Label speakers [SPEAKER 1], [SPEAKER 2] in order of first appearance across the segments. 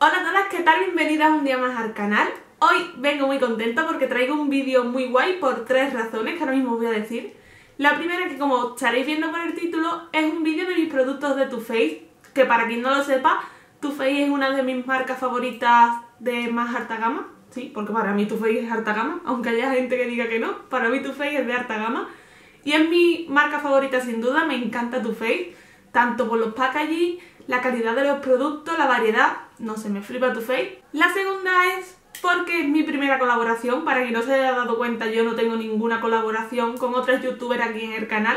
[SPEAKER 1] Hola a todas, ¿qué tal? Bienvenidas un día más al canal. Hoy vengo muy contenta porque traigo un vídeo muy guay por tres razones que ahora mismo os voy a decir. La primera, que como estaréis viendo por el título, es un vídeo de mis productos de Too Faced, que para quien no lo sepa, Too Faced es una de mis marcas favoritas de más alta gama. Sí, porque para mí Too Faced es alta gama, aunque haya gente que diga que no, para mí Too Faced es de alta gama. Y es mi marca favorita sin duda, me encanta Too Faced, tanto por los packaging, la calidad de los productos, la variedad, no sé, me flipa Too Faced. La segunda es porque es mi primera colaboración. Para quien no se haya dado cuenta, yo no tengo ninguna colaboración con otras youtubers aquí en el canal,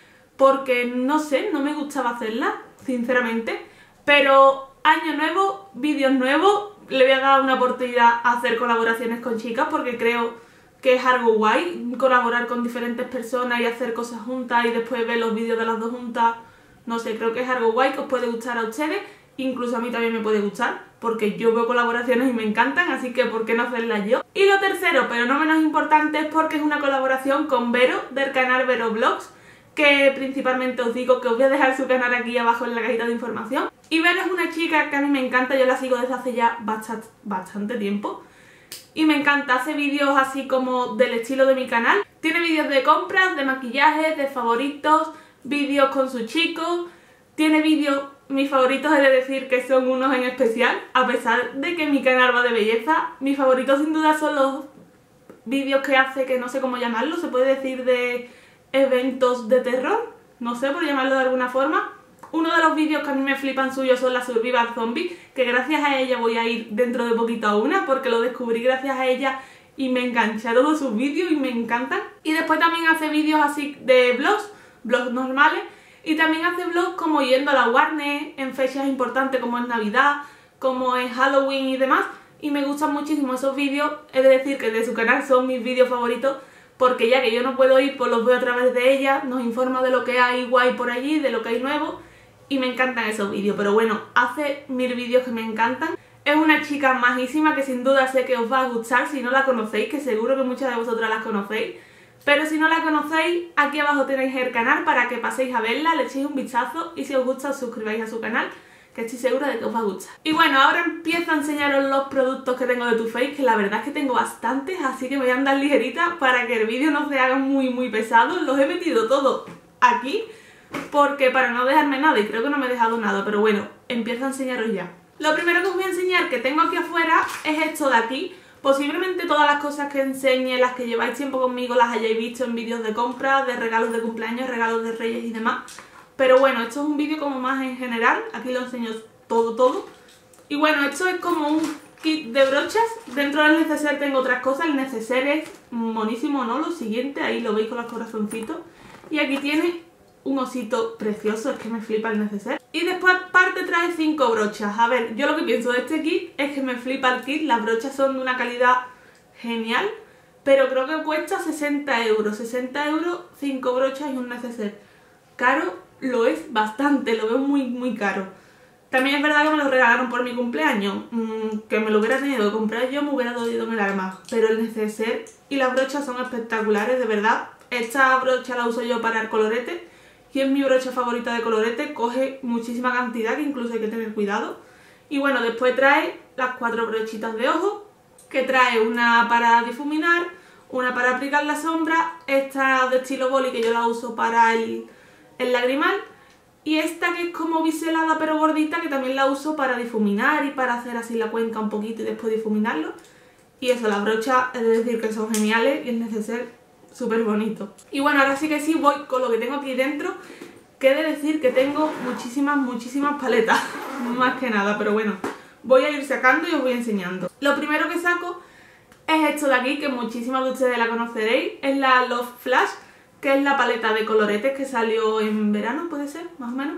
[SPEAKER 1] porque no sé, no me gustaba hacerla, sinceramente. Pero año nuevo, vídeos nuevos, le voy a dar una oportunidad a hacer colaboraciones con chicas porque creo que es algo guay colaborar con diferentes personas y hacer cosas juntas y después ver los vídeos de las dos juntas. No sé, creo que es algo guay que os puede gustar a ustedes, incluso a mí también me puede gustar, porque yo veo colaboraciones y me encantan, así que ¿por qué no hacerlas yo? Y lo tercero, pero no menos importante, es porque es una colaboración con Vero, del canal Vero Vlogs, que principalmente os digo que os voy a dejar su canal aquí abajo en la cajita de información. Y Vero es una chica que a mí me encanta, yo la sigo desde hace ya bastante tiempo. Y me encanta, hace vídeos así como del estilo de mi canal. Tiene vídeos de compras, de maquillaje, de favoritos, vídeos con sus chicos. Tiene vídeos, mis favoritos he de decir que son unos en especial. A pesar de que mi canal va de belleza, mis favoritos sin duda son los vídeos que hace, que no sé cómo llamarlo, se puede decir de eventos de terror, no sé, por llamarlo de alguna forma. Uno de los vídeos que a mí me flipan suyos son las Survival Zombies, que gracias a ella voy a ir dentro de poquito a una, porque lo descubrí gracias a ella y me enganché a todos sus vídeos y me encantan. Y después también hace vídeos así de vlogs normales, y también hace vlogs como yendo a la Warner en fechas importantes como es Navidad, como es Halloween y demás, y me gustan muchísimo esos vídeos. He de decir que de su canal son mis vídeos favoritos, porque ya que yo no puedo ir, pues los veo a través de ella, nos informa de lo que hay guay por allí, de lo que hay nuevo, y me encantan esos vídeos. Pero bueno, hace 1000 vídeos que me encantan. Es una chica majísima que sin duda sé que os va a gustar si no la conocéis, que seguro que muchas de vosotras las conocéis. Pero si no la conocéis, aquí abajo tenéis el canal para que paséis a verla, le echéis un vistazo y si os gusta os suscribáis a su canal, que estoy segura de que os va a gustar. Y bueno, ahora empiezo a enseñaros los productos que tengo de Too Faced, que la verdad es que tengo bastantes, así que me voy a andar ligerita para que el vídeo no se haga muy pesado. Los he metido todos aquí, porque para no dejarme nada, y creo que no me he dejado nada, pero bueno, empiezo a enseñaros ya. Lo primero que os voy a enseñar que tengo aquí afuera es esto de aquí. Posiblemente todas las cosas que enseñe, las que lleváis tiempo conmigo, las hayáis visto en vídeos de compra, de regalos de cumpleaños, regalos de reyes y demás. Pero bueno, esto es un vídeo como más en general, aquí lo enseño todo. Y bueno, esto es como un kit de brochas. Dentro del neceser tengo otras cosas, el neceser es monísimo, ¿no? Lo siguiente, ahí lo veis con los corazoncitos. Y aquí tiene un osito precioso, es que me flipa el neceser. Y después aparte trae 5 brochas. A ver, yo lo que pienso de este kit es que me flipa el kit, las brochas son de una calidad genial, pero creo que cuesta 60 euros. 60 euros, 5 brochas y un neceser. Caro lo es bastante, lo veo muy caro. También es verdad que me lo regalaron por mi cumpleaños, que me lo hubiera tenido que comprar yo, me hubiera dolido en el alma. Pero el neceser y las brochas son espectaculares, de verdad. Esta brocha la uso yo para el colorete, y es mi brocha favorita de colorete, coge muchísima cantidad que incluso hay que tener cuidado. Y bueno, después trae las 4 brochitas de ojo, que trae una para difuminar, una para aplicar la sombra, esta de estilo boli que yo la uso para el lagrimal, y esta que es como biselada pero gordita, que también la uso para difuminar y para hacer así la cuenca un poquito y después difuminarlo. Y eso, las brochas, es decir, que son geniales y el neceser súper bonito. Y bueno, ahora sí que sí, voy con lo que tengo aquí dentro, que he de decir que tengo muchísimas paletas, más que nada, pero bueno, voy a ir sacando y os voy enseñando. Lo primero que saco es esto de aquí, que muchísimas de ustedes la conoceréis, es la Love Flash, que es la paleta de coloretes que salió en verano, puede ser, más o menos.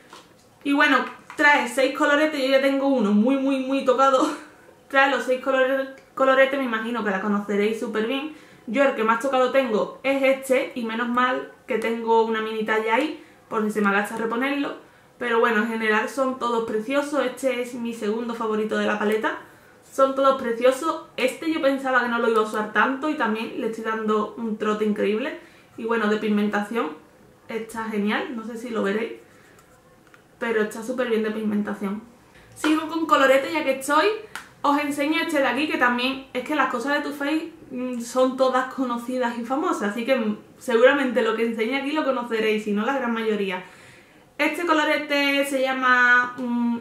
[SPEAKER 1] Y bueno, trae 6 coloretes, yo ya tengo uno muy tocado. Trae los 6 coloretes, me imagino que la conoceréis súper bien. Yo el que más tocado tengo es este, y menos mal que tengo una mini talla ahí, por si se me agacha reponerlo. Pero bueno, en general son todos preciosos, este es mi segundo favorito de la paleta. Son todos preciosos, este yo pensaba que no lo iba a usar tanto y también le estoy dando un trote increíble. Y bueno, de pigmentación está genial, no sé si lo veréis, pero está súper bien de pigmentación. Sigo con colorete ya que estoy. Os enseño este de aquí, que también es que las cosas de Too Faced son todas conocidas y famosas, así que seguramente lo que enseño aquí lo conoceréis, si no la gran mayoría. Este colorete se llama,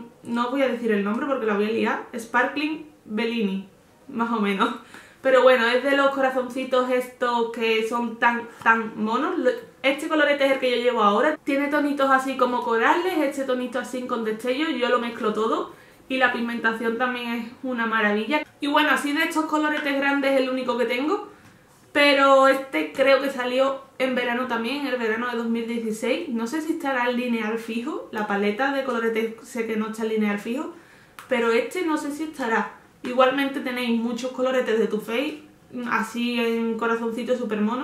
[SPEAKER 1] no voy a decir el nombre porque la voy a liar, Sparkling Bellini, más o menos. Pero bueno, es de los corazoncitos estos que son tan monos. Este colorete es el que yo llevo ahora. Tiene tonitos así como corales, este tonito así con destellos, yo lo mezclo todo. Y la pigmentación también es una maravilla. Y bueno, así de estos coloretes grandes es el único que tengo. Pero este creo que salió en verano también, en el verano de 2016. No sé si estará en lineal fijo. La paleta de coloretes sé que no está en lineal fijo. Pero este no sé si estará. Igualmente tenéis muchos coloretes de Too Faced, así en corazoncitos súper monos.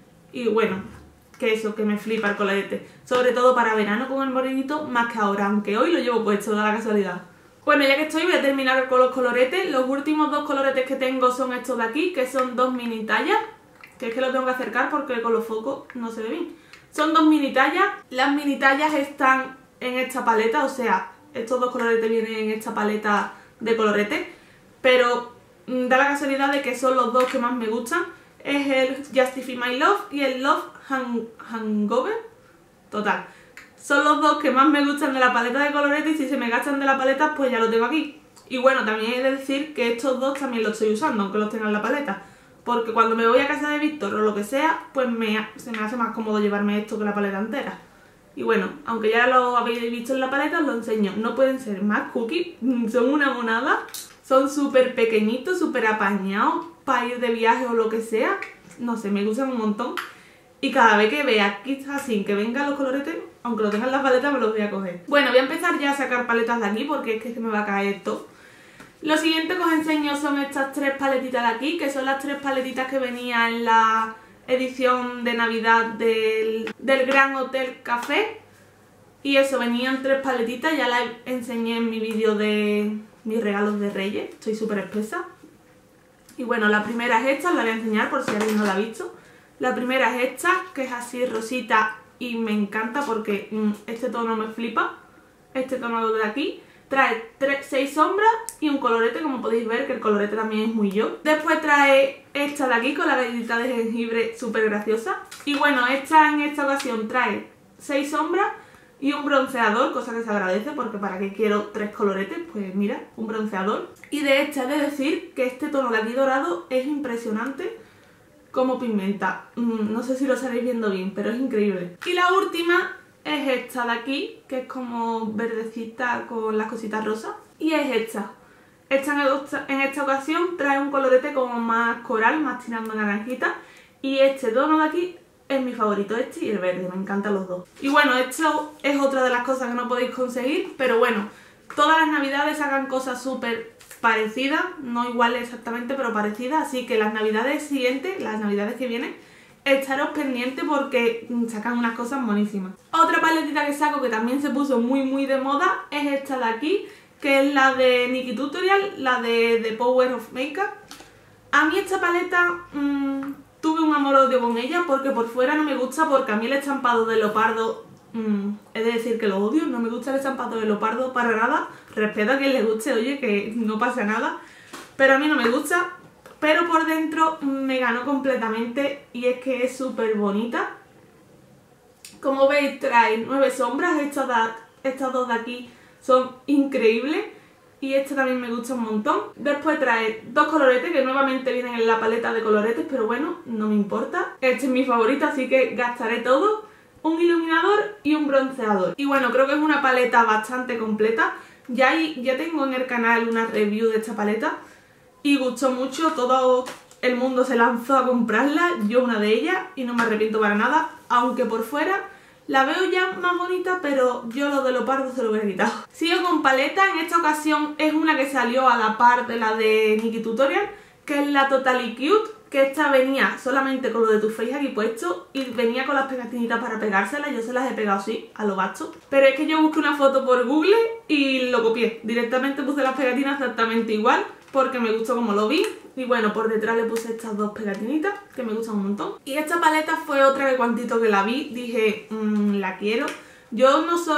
[SPEAKER 1] Y bueno, que eso, que me flipa el colorete. Sobre todo para verano con el morenito, más que ahora, aunque hoy lo llevo puesto, da la casualidad. Bueno, ya que estoy voy a terminar con los coloretes. Los últimos dos coloretes que tengo son estos de aquí, que son dos mini tallas. Que es que lo tengo que acercar porque con los focos no se ve bien. Son dos mini tallas. Las mini tallas están en esta paleta, o sea, estos dos coloretes vienen en esta paleta de colorete. Pero da la casualidad de que son los dos que más me gustan. Es el Justify My Love y el Love Hangover. Total. Son los dos que más me gustan de la paleta de colorete y si se me gastan de la paleta pues ya lo tengo aquí. Y bueno, también he de decir que estos dos también los estoy usando, aunque los tenga en la paleta. Porque cuando me voy a casa de Víctor o lo que sea, pues se me hace más cómodo llevarme esto que la paleta entera. Y bueno, aunque ya lo habéis visto en la paleta, os lo enseño. No pueden ser más cookies, son una monada. Son súper pequeñitos, súper apañados para ir de viaje o lo que sea. No sé, me gustan un montón. Y cada vez que vea que está así, que vengan los coloretes, aunque lo tenga en la paleta, me los voy a coger. Bueno, voy a empezar ya a sacar paletas de aquí porque es que se me va a caer todo. Lo siguiente que os enseño son estas tres paletitas de aquí, que son las tres paletitas que venían en la edición de Navidad del Gran Hotel Café. Y eso, venían tres paletitas, ya las enseñé en mi vídeo de mis regalos de Reyes, estoy súper espesa. Y bueno, la primera es esta, os la voy a enseñar por si alguien no la ha visto. La primera es esta, que es así rosita y me encanta porque este tono me flipa. Este tono de aquí trae 6 sombras y un colorete, como podéis ver que el colorete también es muy yo. Después trae esta de aquí con la galletita de jengibre súper graciosa. Y bueno, esta en esta ocasión trae 6 sombras y un bronceador, cosa que se agradece porque para qué quiero 3 coloretes, pues mira, un bronceador. Y de esta he de decir que este tono de aquí dorado es impresionante como pigmenta. No sé si lo estaréis viendo bien, pero es increíble. Y la última es esta de aquí, que es como verdecita con las cositas rosas. Y es esta. En esta ocasión trae un colorete como más coral, más tirando naranjita. Y este tono de aquí es mi favorito, este y el verde, me encantan los dos. Y bueno, esto es otra de las cosas que no podéis conseguir, pero bueno, todas las navidades sacan cosas súper parecidas, no iguales exactamente, pero parecidas, así que las navidades siguientes, las navidades que vienen, estaros pendientes porque sacan unas cosas monísimas. Otra paletita que saco que también se puso muy de moda es esta de aquí, que es la de Nikkie Tutorial, la de The Power of Makeup. A mí esta paleta tuve un amor-odio con ella porque por fuera no me gusta, porque a mí el estampado de leopardo, es de decir que lo odio, no me gusta el estampado de leopardo para nada. Respeto a quien le guste, oye, que no pasa nada, pero a mí no me gusta. Pero por dentro me ganó completamente y es que es súper bonita. Como veis trae 9 sombras, estas dos de aquí son increíbles. Y esta también me gusta un montón. Después trae 2 coloretes que nuevamente vienen en la paleta de coloretes, pero bueno, no me importa. Este es mi favorito, así que gastaré todo. Un iluminador y un bronceador. Y bueno, creo que es una paleta bastante completa. Ya tengo en el canal una review de esta paleta y gustó mucho. Todo el mundo se lanzó a comprarla, yo una de ellas, y no me arrepiento para nada. Aunque por fuera la veo ya más bonita, pero yo lo de leopardo se lo hubiera quitado. Sigo con paleta, en esta ocasión es una que salió a la par de la de Nikkie Tutorial, que es la Totally Cute, que esta venía solamente con lo de Too Faced aquí puesto y venía con las pegatinitas para pegárselas. Yo se las he pegado así, a lo basto. Pero es que yo busqué una foto por Google y lo copié. Directamente puse las pegatinas exactamente igual porque me gustó como lo vi. Y bueno, por detrás le puse estas 2 pegatinitas que me gustan un montón. Y esta paleta fue otra que cuantito que la vi dije, la quiero. Yo no soy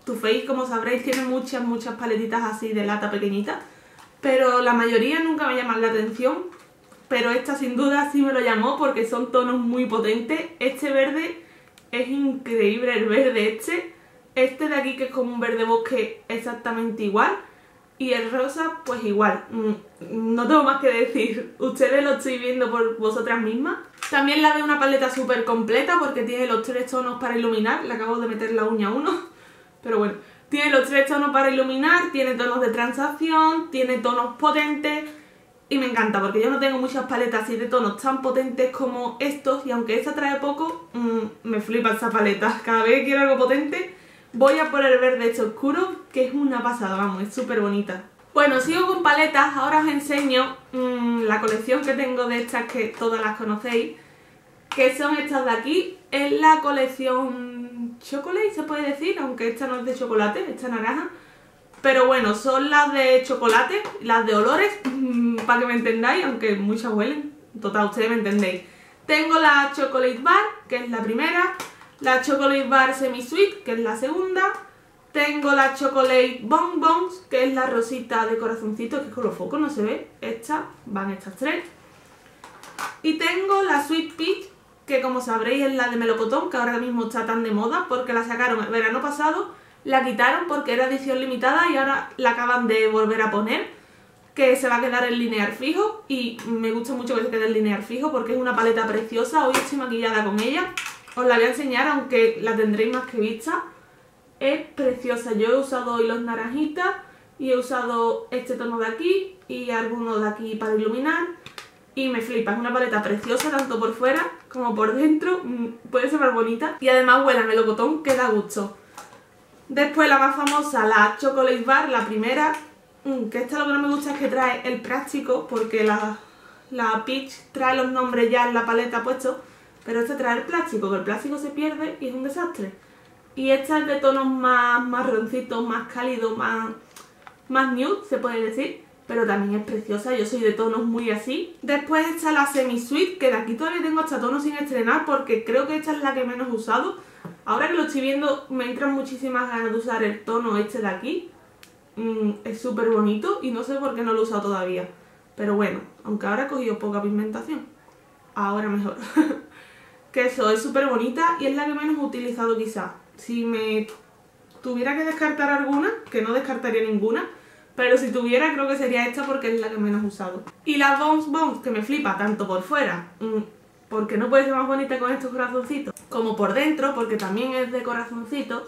[SPEAKER 1] Too Faced, como sabréis, tiene muchas paletitas así de lata pequeñita, pero la mayoría nunca me llaman la atención, pero esta sin duda sí me lo llamó porque son tonos muy potentes. Este verde es increíble, el verde este de aquí que es como un verde bosque exactamente igual, y el rosa pues igual. No tengo más que decir, ustedes lo estoy viendo por vosotras mismas. También la veo una paleta súper completa porque tiene los 3 tonos para iluminar. Le acabo de meter la uña a uno, pero bueno. Tiene los 3 tonos para iluminar, tiene tonos de transacción, tiene tonos potentes. Y me encanta porque yo no tengo muchas paletas así de tonos tan potentes como estos. Y aunque esta trae poco, me flipa esa paleta. Cada vez que quiero algo potente voy a por el verde este oscuro, que es una pasada, vamos, es súper bonita. Bueno, sigo con paletas. Ahora os enseño la colección que tengo de estas, que todas las conocéis, que son estas de aquí. Es la colección Chocolate, se puede decir, aunque esta no es de chocolate, esta naranja. Pero bueno, son las de chocolate, las de olores, para que me entendáis, aunque muchas huelen. Total, ustedes me entendéis. Tengo la Chocolate Bar, que es la primera. La Chocolate Bar Semi Sweet, que es la segunda. Tengo la Chocolate Bonbons, que es la rosita de corazoncito, que con los focos no se ve. Van estas 3. Y tengo la Sweet Peach, que como sabréis es la de melocotón, que ahora mismo está tan de moda porque la sacaron el verano pasado. La quitaron porque era edición limitada y ahora la acaban de volver a poner, que se va a quedar en linear fijo, y me gusta mucho que se quede en linear fijo porque es una paleta preciosa. Hoy estoy maquillada con ella, os la voy a enseñar aunque la tendréis más que vista. Es preciosa. Yo he usado hoy los naranjitas y he usado este tono de aquí y algunos de aquí para iluminar y me flipa. Es una paleta preciosa tanto por fuera como por dentro, puede ser más bonita y además huele a melocotón que da gusto. Después la más famosa, la Chocolate Bar, la primera, que esta lo que no me gusta es que trae el plástico, porque la Peach trae los nombres ya en la paleta puestos, pero esta trae el plástico, que el plástico se pierde y es un desastre. Y esta es de tonos más marroncitos, más cálidos, más nude, se puede decir, pero también es preciosa. Yo soy de tonos muy así. Después está la Semi Sweet, que de aquí todavía tengo hasta tonos sin estrenar porque creo que esta es la que menos he usado. Ahora que lo estoy viendo me entran muchísimas ganas de usar el tono este de aquí. Es súper bonito y no sé por qué no lo he usado todavía. Pero bueno, aunque ahora he cogido poca pigmentación, ahora mejor. Que eso, es súper bonita y es la que menos he utilizado quizás. Si me tuviera que descartar alguna, que no descartaría ninguna, pero si tuviera creo que sería esta porque es la que menos he usado. Y la Bounce Bounce, que me flipa tanto por fuera, porque no puede ser más bonita con estos corazoncitos, como por dentro, porque también es de corazoncitos.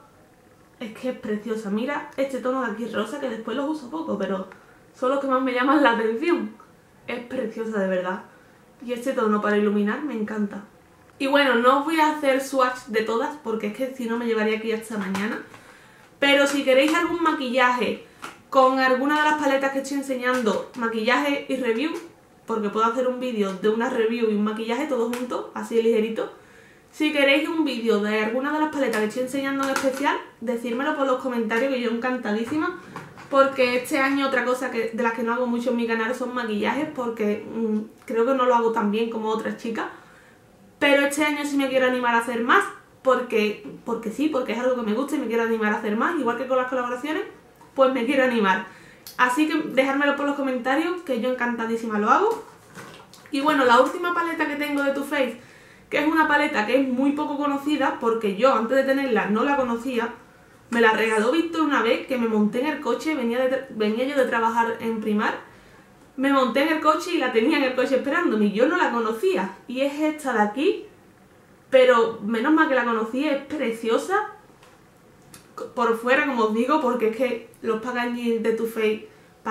[SPEAKER 1] Es que es preciosa. Mira este tono de aquí rosa, que después los uso poco, pero son los que más me llaman la atención. Es preciosa de verdad. Y este tono para iluminar me encanta. Y bueno, no os voy a hacer swatch de todas, porque es que si no me llevaría aquí hasta mañana. Pero si queréis algún maquillaje con alguna de las paletas que estoy enseñando, maquillaje y review, porque puedo hacer un vídeo de una review y un maquillaje todo junto, así ligerito. Si queréis un vídeo de alguna de las paletas que estoy enseñando en especial, decírmelo por los comentarios, que yo encantadísima. Porque este año otra cosa de las que no hago mucho en mi canal son maquillajes, porque creo que no lo hago tan bien como otras chicas. Pero este año sí me quiero animar a hacer más, porque sí, porque es algo que me gusta y me quiero animar a hacer más. Igual que con las colaboraciones, pues me quiero animar. Así que dejármelo por los comentarios, que yo encantadísima lo hago. Y bueno, la última paleta que tengo de Too Faced, que es una paleta que es muy poco conocida, porque yo antes de tenerla no la conocía. Me la regaló Víctor una vez, que me monté en el coche, venía yo de trabajar en Primark. Me monté en el coche y la tenía en el coche esperándome y yo no la conocía. Y es esta de aquí, pero menos mal que la conocí, es preciosa. Por fuera, como os digo, porque es que los packaging de Too Faced,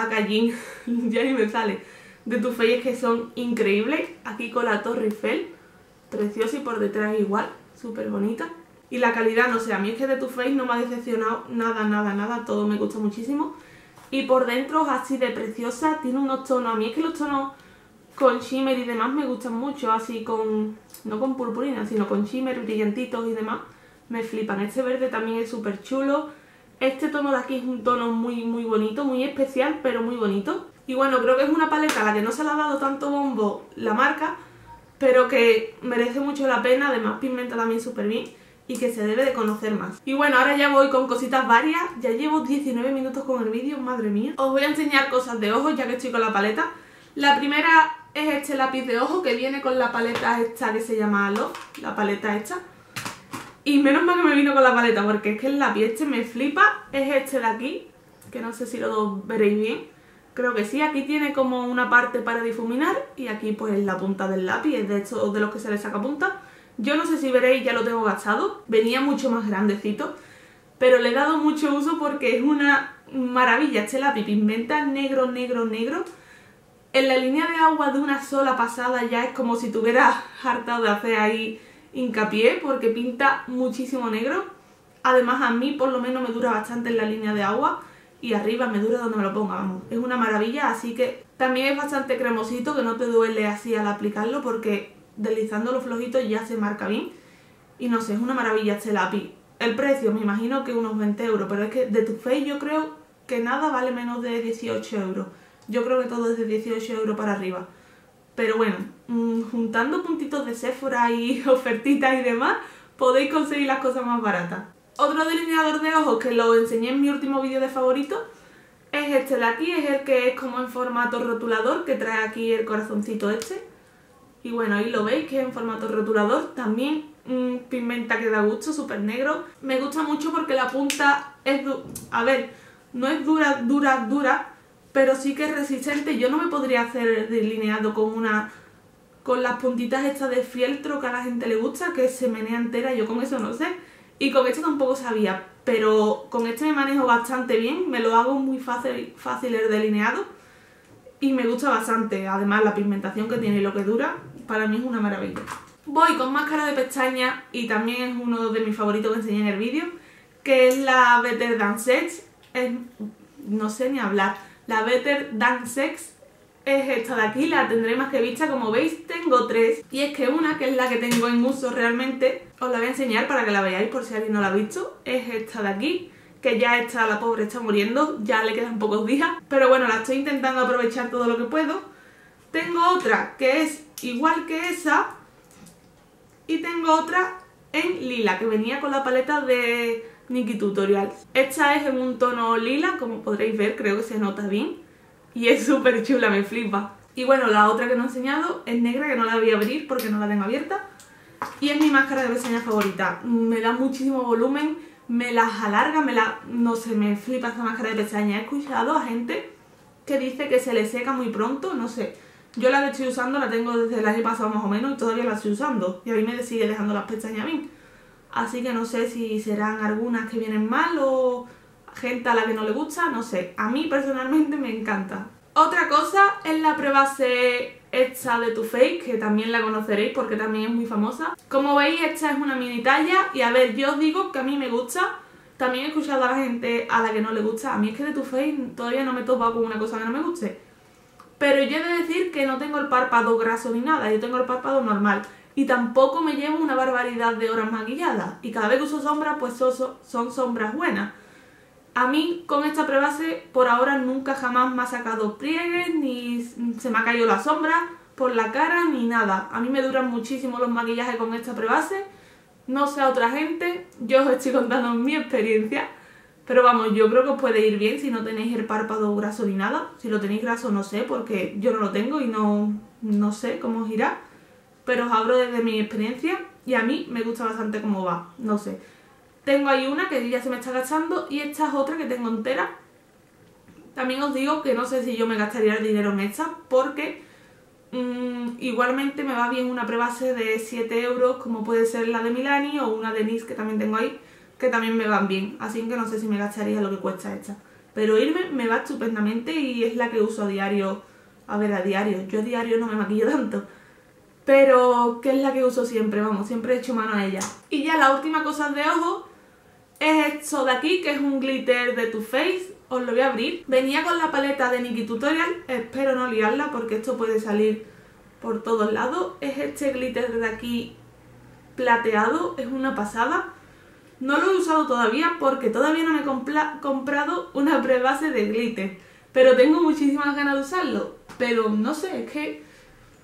[SPEAKER 1] ya ni me sale, de Too Faced es que son increíbles. Aquí con la Torre Eiffel, preciosa, y por detrás igual, súper bonita. Y la calidad, no sé, a mí es que de Too Faced no me ha decepcionado nada, todo me gusta muchísimo. Y por dentro es así de preciosa, tiene unos tonos, a mí es que los tonos con shimmer y demás me gustan mucho, así con, no con purpurina, sino con shimmer, brillantitos y demás, me flipan. Este verde también es súper chulo. Este tono de aquí es un tono muy bonito, muy especial, pero muy bonito. Y bueno, creo que es una paleta a la que no se le ha dado tanto bombo la marca, pero que merece mucho la pena, además pigmenta también súper bien. y que se debe de conocer más. Y bueno, ahora ya voy con cositas varias, ya llevo 19 minutos con el vídeo, madre mía. Os voy a enseñar cosas de ojos ya que estoy con la paleta. La primera es este lápiz de ojo que viene con la paleta esta que se llama Love, la paleta esta. Y menos mal que me vino con la paleta porque es que el lápiz este me flipa, es este de aquí, que no sé si lo veréis bien. Creo que sí, aquí tiene como una parte para difuminar y aquí pues la punta del lápiz, es de estos de los que se le saca punta. Yo no sé si veréis, ya lo tengo gastado, venía mucho más grandecito, pero le he dado mucho uso porque es una maravilla. Este lápiz pigmenta negro, negro, negro. En la línea de agua de una sola pasada ya es como si tuviera hartado de hacer ahí hincapié porque pinta muchísimo negro. Además a mí por lo menos me dura bastante en la línea de agua y arriba me dura donde me lo ponga, vamos. Es una maravilla, así que también es bastante cremosito, que no te duele así al aplicarlo porque deslizándolo flojito ya se marca bien. Y no sé, es una maravilla este lápiz. El precio me imagino que unos 20 euros, pero es que de Too Faced yo creo que nada vale menos de 18 euros. Yo creo que todo es de 18 euros para arriba. Pero bueno, juntando puntitos de Sephora y ofertitas y demás, podéis conseguir las cosas más baratas. Otro delineador de ojos que lo enseñé en mi último vídeo de favorito es este de aquí, es el que es como en formato rotulador, que trae aquí el corazoncito este. Y bueno, ahí lo veis que es en formato rotulador, también pigmenta que da gusto, súper negro. Me gusta mucho porque la punta es, a ver, no es dura, dura, dura, pero sí que es resistente. Yo no me podría hacer delineado con las puntitas estas de fieltro que a la gente le gusta, que se menea entera, yo con eso no sé. Y con esto tampoco sabía, pero con este me manejo bastante bien, me lo hago muy fácil el delineado y me gusta bastante. Además la pigmentación que tiene y lo que dura, para mí es una maravilla. Voy con máscara de pestañas y también es uno de mis favoritos que enseñé en el vídeo, que es la Better Than Sex, no sé ni hablar, la Better Than Sex. Es esta de aquí, la tendré más que vista, como veis tengo tres. Y es que una, que es la que tengo en uso realmente, os la voy a enseñar para que la veáis por si alguien no la ha visto. Es esta de aquí, que ya está, la pobre está muriendo, ya le quedan pocos días. Pero bueno, la estoy intentando aprovechar todo lo que puedo. Tengo otra que es igual que esa. Y tengo otra en lila, que venía con la paleta de Nikkie Tutorials. Esta es en un tono lila, como podréis ver, creo que se nota bien. Y es súper chula, me flipa. Y bueno, la otra que no he enseñado es negra, que no la voy a abrir porque no la tengo abierta. Y es mi máscara de pestañas favorita. Me da muchísimo volumen, me las alarga, no sé, me flipa esta máscara de pestañas. He escuchado a gente que dice que se le seca muy pronto, no sé. Yo la que estoy usando la tengo desde el año pasado más o menos y todavía la estoy usando. Y a mí me sigue dejando las pestañas bien. Así que no sé si serán algunas que vienen mal o gente a la que no le gusta, no sé. A mí personalmente me encanta. Otra cosa es la prebase esta de Too Faced, que también la conoceréis porque también es muy famosa. Como veis, esta es una mini talla y a ver, yo os digo que a mí me gusta. También he escuchado a la gente a la que no le gusta. A mí es que de Too Faced todavía no me he topado con una cosa que no me guste. Pero yo he de decir que no tengo el párpado graso ni nada, yo tengo el párpado normal. Y tampoco me llevo una barbaridad de horas maquilladas. Y cada vez que uso sombras, pues son sombras buenas. A mí con esta prebase por ahora nunca jamás me ha sacado pliegues, ni se me ha caído la sombra por la cara, ni nada. A mí me duran muchísimo los maquillajes con esta prebase. No sé a otra gente, yo os estoy contando mi experiencia. Pero vamos, yo creo que os puede ir bien si no tenéis el párpado graso ni nada. Si lo tenéis graso no sé, porque yo no lo tengo y no sé cómo os irá. Pero os hablo desde mi experiencia y a mí me gusta bastante cómo va, no sé. Tengo ahí una que ya se me está gastando y esta es otra que tengo entera. También os digo que no sé si yo me gastaría el dinero en esta porque igualmente me va bien una prebase de 7 euros como puede ser la de Milani o una de NYX que también tengo ahí, que también me van bien. Así que no sé si me gastaría lo que cuesta esta. Pero irme me va estupendamente y es la que uso a diario. A ver, a diario. Yo a diario no me maquillo tanto. Pero que es la que uso siempre, vamos, siempre he hecho mano a ella. Y ya la última cosa de ojo es esto de aquí, que es un glitter de Too Faced. Os lo voy a abrir. Venía con la paleta de Nikkie Tutorial, espero no liarla porque esto puede salir por todos lados. Es este glitter de aquí plateado, es una pasada. No lo he usado todavía porque todavía no me he comprado una prebase de glitter. Pero tengo muchísimas ganas de usarlo. Pero no sé, es que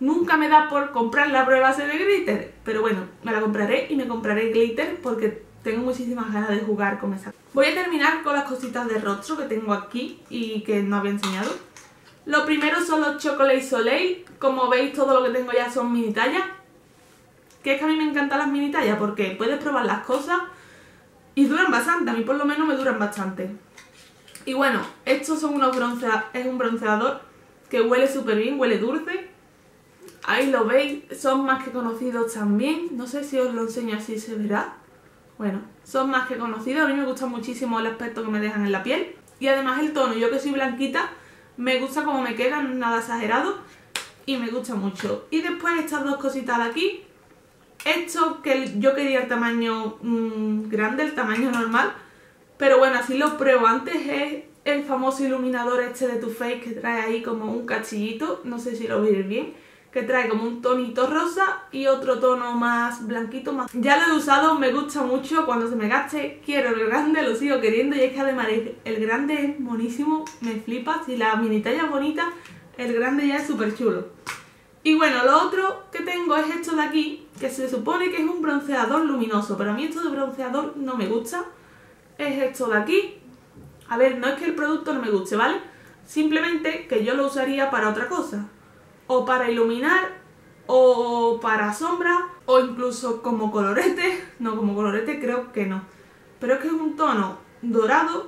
[SPEAKER 1] Nunca me da por comprar la prueba base de glitter, pero bueno, me la compraré y me compraré glitter porque tengo muchísimas ganas de jugar con esa. Voy a terminar con las cositas de rostro que tengo aquí y que no había enseñado. Lo primero son los Chocolate Soleil. Como veis, todo lo que tengo ya son mini tallas. Que es que a mí me encantan las mini tallas porque puedes probar las cosas y duran bastante. A mí por lo menos me duran bastante. Y bueno, estos son unos es un bronceador que huele súper bien, huele dulce. Ahí lo veis, son más que conocidos también. No sé si os lo enseño así, se verá. Bueno, son más que conocidos. A mí me gusta muchísimo el aspecto que me dejan en la piel. Y además el tono, yo que soy blanquita, me gusta como me quedan, nada exagerado. Y me gusta mucho. Y después estas dos cositas de aquí. Esto que yo quería el tamaño grande, el tamaño normal. Pero bueno, así lo pruebo. Antes es el famoso iluminador este de Too Faced que trae ahí como un cachillito. No sé si lo veis bien. Que trae como un tonito rosa y otro tono más blanquito. Ya lo he usado, me gusta mucho. Cuando se me gaste quiero el grande, lo sigo queriendo. Y es que además el grande es monísimo, me flipa. Si la mini talla es bonita, el grande ya es súper chulo. Y bueno, lo otro que tengo es esto de aquí, que se supone que es un bronceador luminoso. Pero a mí esto de bronceador no me gusta. Es esto de aquí. A ver, no es que el producto no me guste, ¿vale? Simplemente que yo lo usaría para otra cosa. O para iluminar, o para sombra, o incluso como colorete. No, como colorete creo que no. Pero es que es un tono dorado.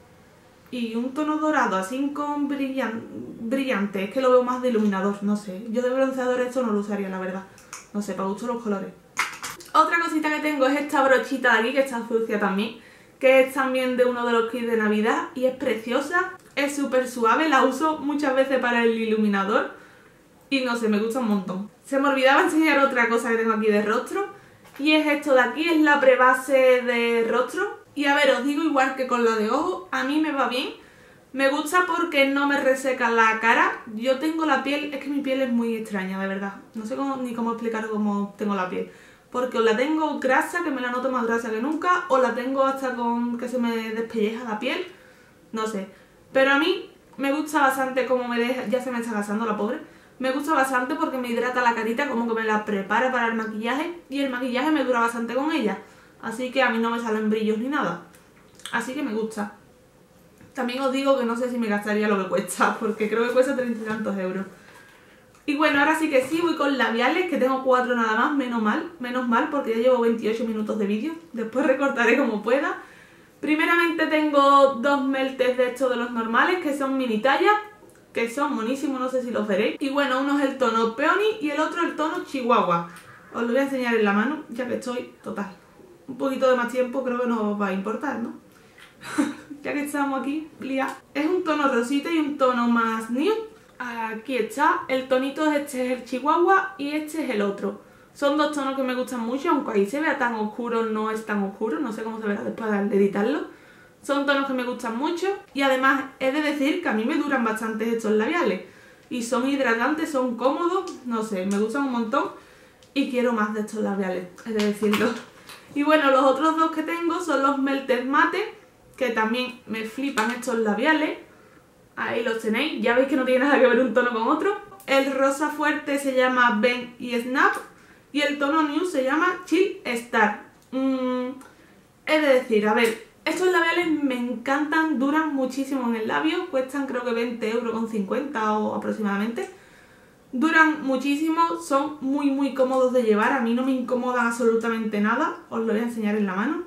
[SPEAKER 1] Y un tono dorado así con brillante. Es que lo veo más de iluminador, no sé. Yo de bronceador esto no lo usaría, la verdad. No sé, para gusto los colores. Otra cosita que tengo es esta brochita de aquí, que está sucia también. Que es también de uno de los kits de Navidad. Y es preciosa, es súper suave. La uso muchas veces para el iluminador. Y no sé, me gusta un montón. Se me olvidaba enseñar otra cosa que tengo aquí de rostro. Y es esto de aquí, es la prebase de rostro. Y a ver, os digo igual que con la de ojo, a mí me va bien. Me gusta porque no me reseca la cara. Yo tengo la piel, es que mi piel es muy extraña, de verdad. No sé ni cómo explicar cómo tengo la piel. Porque o la tengo grasa, que me la noto más grasa que nunca, o la tengo hasta con que se me despelleja la piel. No sé. Pero a mí me gusta bastante cómo me deja. Ya se me está casando la pobre. Me gusta bastante porque me hidrata la carita, como que me la prepara para el maquillaje. Y el maquillaje me dura bastante con ella. Así que a mí no me salen brillos ni nada. Así que me gusta. También os digo que no sé si me gastaría lo que cuesta, porque creo que cuesta 30 y tantos euros. Y bueno, ahora sí que sí, voy con labiales, que tengo 4 nada más, menos mal, porque ya llevo 28 minutos de vídeo. Después recortaré como pueda. Primeramente tengo 2 meltes de estos de los normales, que son mini talla, que son monísimos, no sé si los veréis. Y bueno, uno es el tono Peony y el otro el tono Chihuahua. Os lo voy a enseñar en la mano, ya que estoy total. Un poquito de más tiempo creo que no os va a importar, ¿no? Ya que estamos aquí, lía. Es un tono rosita y un tono más nude. Aquí está, el tonito este es el Chihuahua y este es el otro. Son dos tonos que me gustan mucho, aunque ahí se vea tan oscuro, no es tan oscuro, no sé cómo se verá después de editarlo. Son tonos que me gustan mucho y además he de decir que a mí me duran bastante estos labiales. Y son hidratantes, son cómodos, no sé, me gustan un montón y quiero más de estos labiales, he de decirlo. Y bueno, los otros dos que tengo son los Melted Mate, que también me flipan estos labiales. Ahí los tenéis, ya veis que no tiene nada que ver un tono con otro. El rosa fuerte se llama Ben y Snap y el tono nude se llama Chill Star. He de decir, a ver, estos labiales me encantan, duran muchísimo en el labio, cuestan creo que 20,50 € o aproximadamente. Duran muchísimo, son muy cómodos de llevar, a mí no me incomodan absolutamente nada, os lo voy a enseñar en la mano.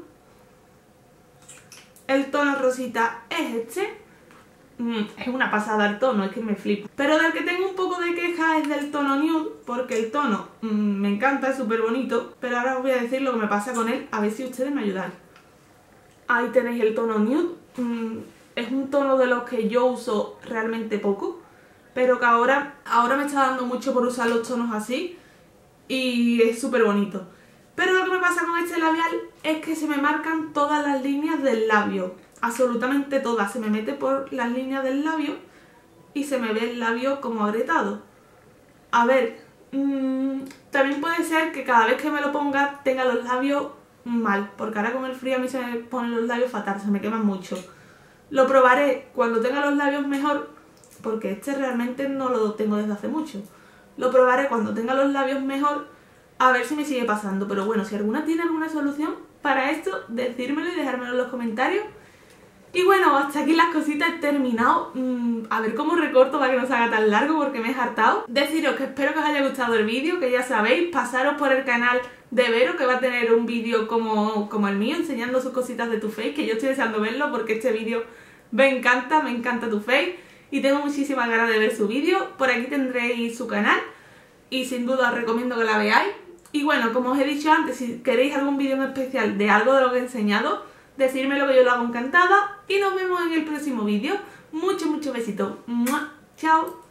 [SPEAKER 1] El tono rosita es este. Es una pasada el tono, es que me flipa. Pero del que tengo un poco de queja es del tono nude, porque el tono me encanta, es súper bonito. Pero ahora os voy a decir lo que me pasa con él, a ver si ustedes me ayudan. Ahí tenéis el tono nude. Es un tono de los que yo uso realmente poco, pero que ahora me está dando mucho por usar los tonos así. Y es súper bonito. Pero lo que me pasa con este labial es que se me marcan todas las líneas del labio. Absolutamente todas, se me mete por las líneas del labio y se me ve el labio como agrietado. A ver, también puede ser que cada vez que me lo ponga tenga los labios mal, porque ahora con el frío a mí se me ponen los labios fatal, se me queman mucho. Lo probaré cuando tenga los labios mejor, porque este realmente no lo tengo desde hace mucho. Lo probaré cuando tenga los labios mejor, a ver si me sigue pasando. Pero bueno, si alguna tiene alguna solución para esto, decírmelo y dejármelo en los comentarios. Y bueno, hasta aquí las cositas, he terminado. A ver cómo recorto para que no se haga tan largo porque me he hartado. Deciros que espero que os haya gustado el vídeo, que ya sabéis, pasaros por el canal de Vero, que va a tener un vídeo como el mío, enseñando sus cositas de Too Faced, que yo estoy deseando verlo porque este vídeo me encanta Too Faced y tengo muchísimas ganas de ver su vídeo. Por aquí tendréis su canal y sin duda os recomiendo que la veáis. Y bueno, como os he dicho antes, si queréis algún vídeo en especial de algo de lo que he enseñado, decírmelo que yo lo hago encantada y nos vemos en el próximo vídeo. Muchos besitos. ¡Mua! ¡Chao!